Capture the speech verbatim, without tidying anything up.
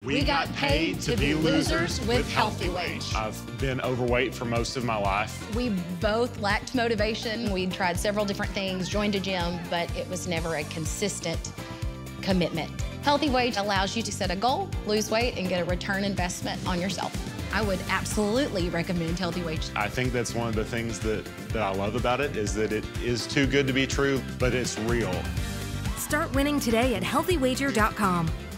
We got paid to be losers with HealthyWage. I've been overweight for most of my life. We both lacked motivation. We tried several different things, joined a gym, but it was never a consistent commitment. HealthyWage allows you to set a goal, lose weight, and get a return investment on yourself. I would absolutely recommend HealthyWage. I think that's one of the things that, that I love about it, is that it is too good to be true, but it's real. Start winning today at healthy wager dot com.